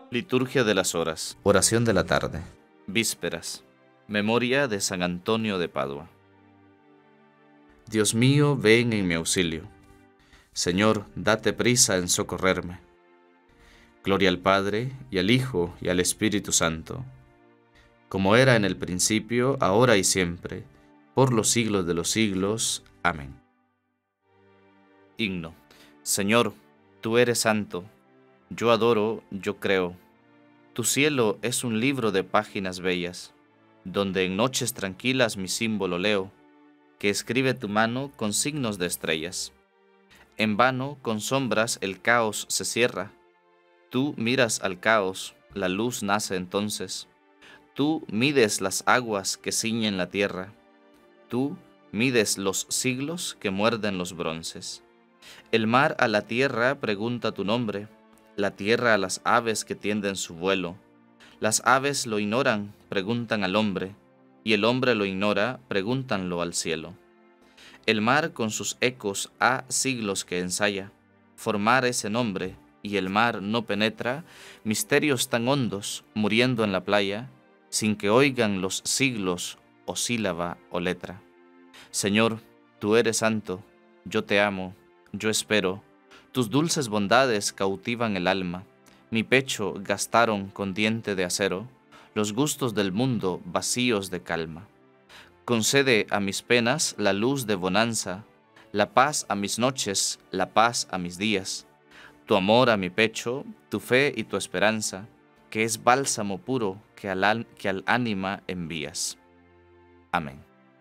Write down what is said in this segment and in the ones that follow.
Liturgia de las Horas. Oración de la tarde. Vísperas. Memoria de San Antonio de Padua. Dios mío, ven en mi auxilio. Señor, date prisa en socorrerme. Gloria al Padre, y al Hijo, y al Espíritu Santo, como era en el principio, ahora y siempre, por los siglos de los siglos. Amén. Himno. Señor, tú eres santo. Yo adoro, yo creo. Tu cielo es un libro de páginas bellas, donde en noches tranquilas mi símbolo leo, que escribe tu mano con signos de estrellas. En vano, con sombras, el caos se cierra. Tú miras al caos, la luz nace entonces. Tú mides las aguas que ciñen la tierra. Tú mides los siglos que muerden los bronces. El mar a la tierra pregunta tu nombre, la tierra a las aves que tienden su vuelo. Las aves lo ignoran, preguntan al hombre, y el hombre lo ignora, pregúntanlo al cielo. El mar con sus ecos ha siglos que ensaya formar ese nombre, y el mar no penetra misterios tan hondos, muriendo en la playa, sin que oigan los siglos o sílaba o letra. Señor, tú eres santo, yo te amo, yo espero, tus dulces bondades cautivan el alma, mi pecho gastaron con diente de acero, los gustos del mundo vacíos de calma. Concede a mis penas la luz de bonanza, la paz a mis noches, la paz a mis días, tu amor a mi pecho, tu fe y tu esperanza, que es bálsamo puro que al ánima envías. Amén.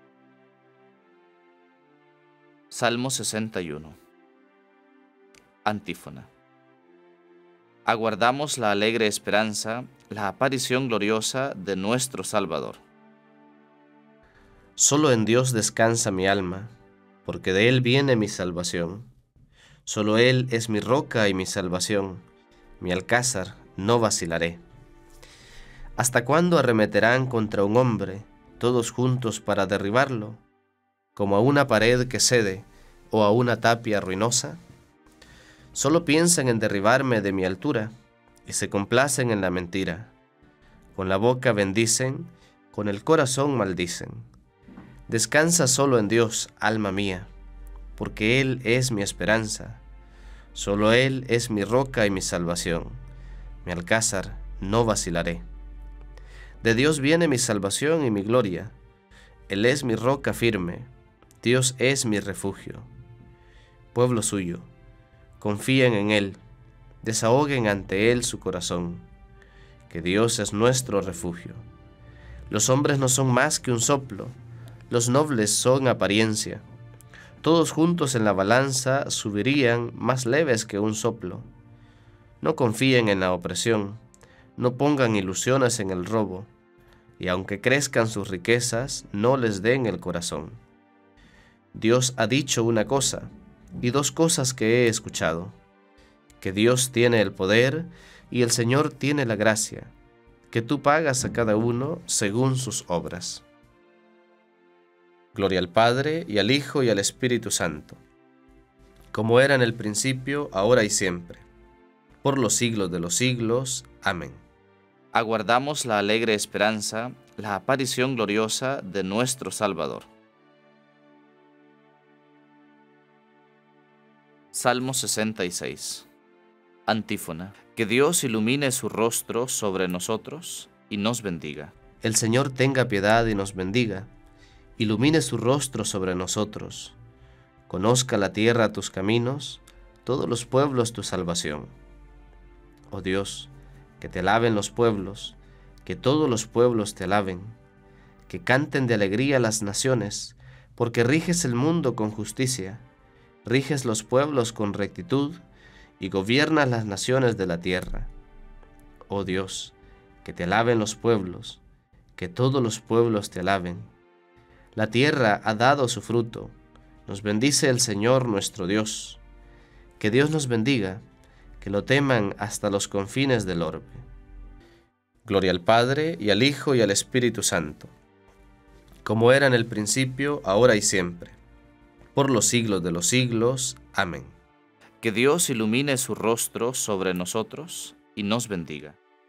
Salmo 61. Antífona. Aguardamos la alegre esperanza, la aparición gloriosa de nuestro Salvador. Solo en Dios descansa mi alma, porque de Él viene mi salvación. Solo Él es mi roca y mi salvación, mi alcázar, no vacilaré. ¿Hasta cuándo arremeterán contra un hombre, todos juntos para derribarlo, como a una pared que cede o a una tapia ruinosa? Solo piensan en derribarme de mi altura y se complacen en la mentira. Con la boca bendicen, con el corazón maldicen. Descansa solo en Dios, alma mía, porque Él es mi esperanza. Solo Él es mi roca y mi salvación. Mi alcázar, no vacilaré. De Dios viene mi salvación y mi gloria. Él es mi roca firme. Dios es mi refugio. Pueblo suyo, confíen en Él, desahoguen ante Él su corazón, que Dios es nuestro refugio. Los hombres no son más que un soplo, los nobles son apariencia. Todos juntos en la balanza subirían más leves que un soplo. No confíen en la opresión, no pongan ilusiones en el robo, y aunque crezcan sus riquezas, no les den el corazón. Dios ha dicho una cosa, y dos cosas que he escuchado, que Dios tiene el poder y el Señor tiene la gracia, que tú pagas a cada uno según sus obras. Gloria al Padre, y al Hijo, y al Espíritu Santo, como era en el principio, ahora y siempre, por los siglos de los siglos. Amén. Aguardamos la alegre esperanza, la aparición gloriosa de nuestro Salvador. Salmo 66. Antífona. Que Dios ilumine su rostro sobre nosotros y nos bendiga. El Señor tenga piedad y nos bendiga, ilumine su rostro sobre nosotros. Conozca la tierra tus caminos, todos los pueblos tu salvación. Oh Dios, que te alaben los pueblos, que todos los pueblos te alaben, que canten de alegría las naciones, porque riges el mundo con justicia, riges los pueblos con rectitud y gobiernas las naciones de la tierra. Oh Dios, que te alaben los pueblos, que todos los pueblos te alaben. La tierra ha dado su fruto, nos bendice el Señor nuestro Dios. Que Dios nos bendiga, que lo teman hasta los confines del orbe. Gloria al Padre, y al Hijo, y al Espíritu Santo, como era en el principio, ahora y siempre, por los siglos de los siglos. Amén. Que Dios ilumine su rostro sobre nosotros y nos bendiga.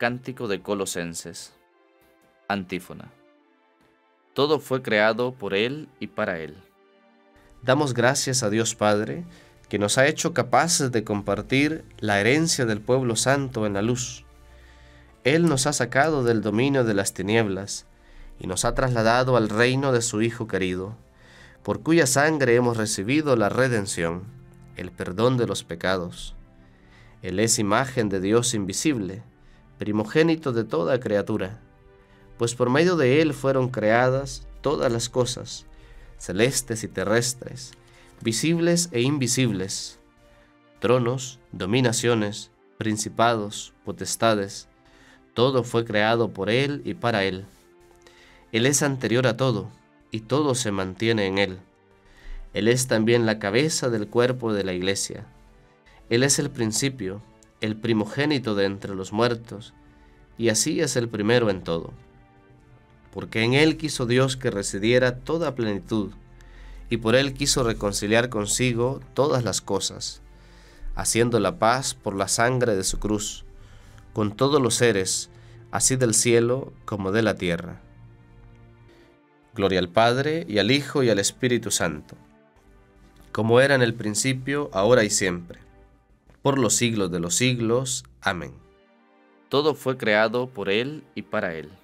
Cántico de Colosenses. Antífona. Todo fue creado por Él y para Él. Damos gracias a Dios Padre, que nos ha hecho capaces de compartir la herencia del pueblo santo en la luz. Él nos ha sacado del dominio de las tinieblas y nos ha trasladado al reino de su Hijo querido, por cuya sangre hemos recibido la redención, el perdón de los pecados. Él es imagen de Dios invisible, primogénito de toda criatura, pues por medio de Él fueron creadas todas las cosas, celestes y terrestres, visibles e invisibles, tronos, dominaciones, principados, potestades. Todo fue creado por Él y para Él. Él es anterior a todo, y todo se mantiene en Él. Él es también la cabeza del cuerpo de la Iglesia. Él es el principio, el primogénito de entre los muertos, y así es el primero en todo. Porque en Él quiso Dios que residiera toda plenitud, y por Él quiso reconciliar consigo todas las cosas, haciendo la paz por la sangre de su cruz, con todos los seres, así del cielo como de la tierra. Gloria al Padre, y al Hijo, y al Espíritu Santo, como era en el principio, ahora y siempre, por los siglos de los siglos. Amén. Todo fue creado por Él y para Él.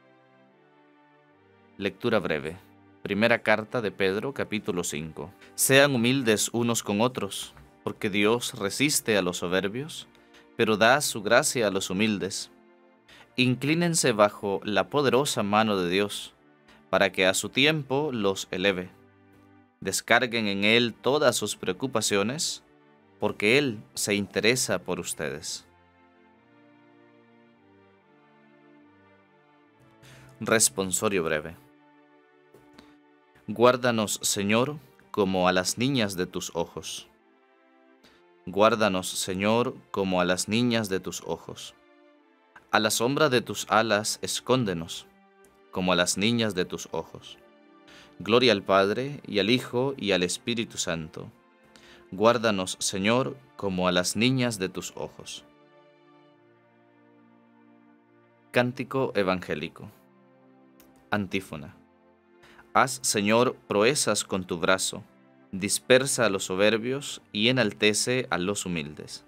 Lectura breve. Primera carta de Pedro, capítulo 5. Sean humildes unos con otros, porque Dios resiste a los soberbios, pero da su gracia a los humildes. Inclínense bajo la poderosa mano de Dios, para que a su tiempo los eleve. Descarguen en Él todas sus preocupaciones, porque Él se interesa por ustedes. Responsorio breve. Guárdanos, Señor, como a las niñas de tus ojos. Guárdanos, Señor, como a las niñas de tus ojos. A la sombra de tus alas escóndenos, como a las niñas de tus ojos. Gloria al Padre, y al Hijo, y al Espíritu Santo. Guárdanos, Señor, como a las niñas de tus ojos. Cántico evangélico. Antífona. Haz, Señor, proezas con tu brazo, dispersa a los soberbios y enaltece a los humildes.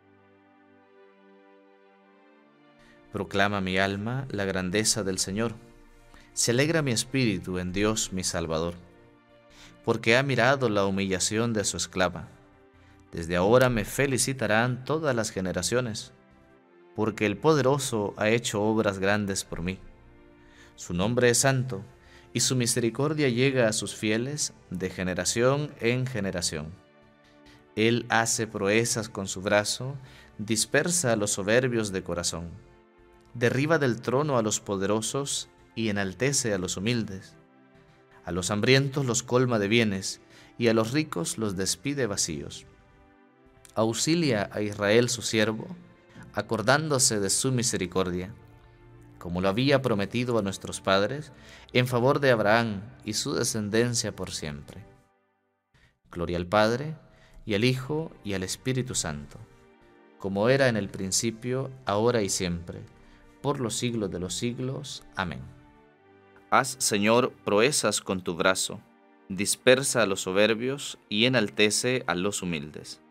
Proclama mi alma la grandeza del Señor. Se alegra mi espíritu en Dios mi Salvador, porque ha mirado la humillación de su esclava. Desde ahora me felicitarán todas las generaciones, porque el Poderoso ha hecho obras grandes por mí. Su nombre es santo, y su misericordia llega a sus fieles de generación en generación. Él hace proezas con su brazo, dispersa a los soberbios de corazón. Derriba del trono a los poderosos y enaltece a los humildes. A los hambrientos los colma de bienes, y a los ricos los despide vacíos. Auxilia a Israel su siervo, acordándose de su misericordia, como lo había prometido a nuestros padres, en favor de Abraham y su descendencia por siempre. Gloria al Padre, y al Hijo, y al Espíritu Santo, como era en el principio, ahora y siempre, por los siglos de los siglos. Amén. Haz, Señor, proezas con tu brazo, dispersa a los soberbios y enaltece a los humildes.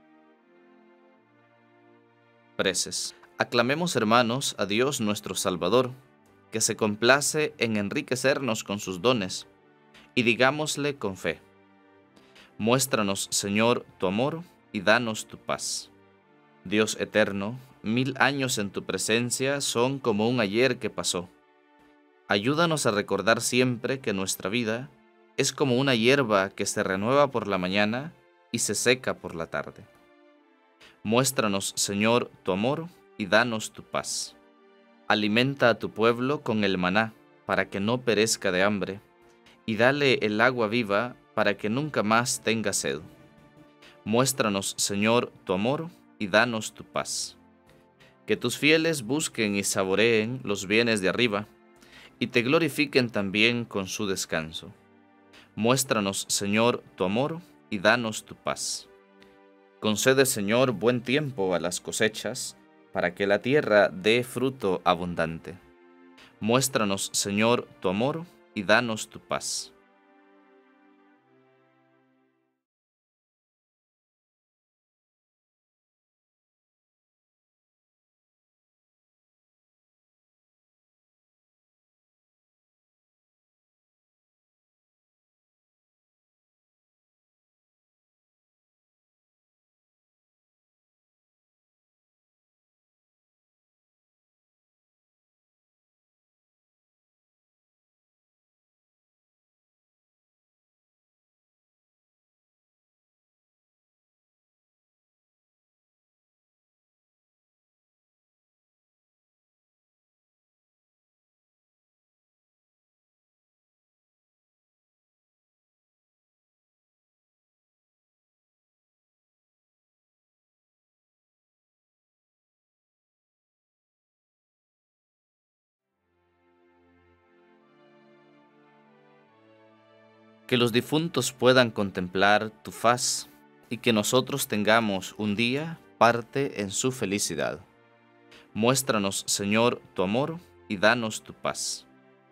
Preces. Aclamemos, hermanos, a Dios nuestro Salvador, que se complace en enriquecernos con sus dones, y digámosle con fe: muéstranos, Señor, tu amor, y danos tu paz. Dios eterno, 1000 años en tu presencia son como un ayer que pasó. Ayúdanos a recordar siempre que nuestra vida es como una hierba que se renueva por la mañana y se seca por la tarde. Muéstranos, Señor, tu amor, y danos tu paz. Alimenta a tu pueblo con el maná, para que no perezca de hambre, y dale el agua viva, para que nunca más tenga sed. Muéstranos, Señor, tu amor, y danos tu paz. Que tus fieles busquen y saboreen los bienes de arriba, y te glorifiquen también con su descanso. Muéstranos, Señor, tu amor, y danos tu paz. Concede, Señor, buen tiempo a las cosechas, para que la tierra dé fruto abundante. Muéstranos, Señor, tu amor y danos tu paz. Que los difuntos puedan contemplar tu faz y que nosotros tengamos un día parte en su felicidad. Muéstranos, Señor, tu amor y danos tu paz.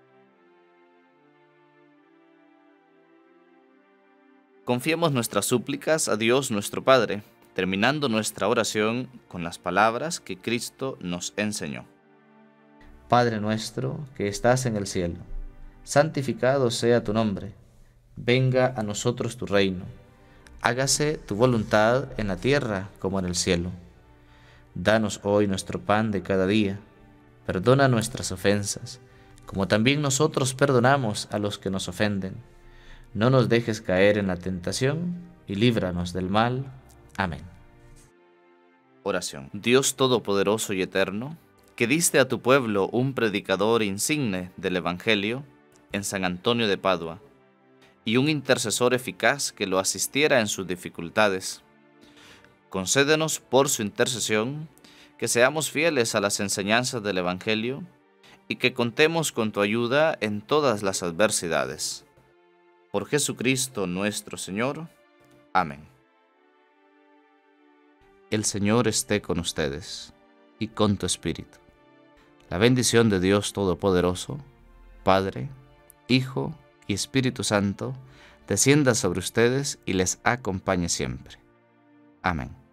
Confiemos nuestras súplicas a Dios nuestro Padre, terminando nuestra oración con las palabras que Cristo nos enseñó. Padre nuestro que estás en el cielo, santificado sea tu nombre. Venga a nosotros tu reino. Hágase tu voluntad en la tierra como en el cielo. Danos hoy nuestro pan de cada día. Perdona nuestras ofensas, como también nosotros perdonamos a los que nos ofenden. No nos dejes caer en la tentación y líbranos del mal. Amén. Oración. Dios Todopoderoso y Eterno, que diste a tu pueblo un predicador insigne del Evangelio en San Antonio de Padua, y un intercesor eficaz que lo asistiera en sus dificultades. Concédenos por su intercesión que seamos fieles a las enseñanzas del Evangelio y que contemos con tu ayuda en todas las adversidades. Por Jesucristo nuestro Señor. Amén. El Señor esté con ustedes y con tu espíritu. La bendición de Dios Todopoderoso, Padre, Hijo y Espíritu Santo, descienda sobre ustedes y les acompañe siempre. Amén.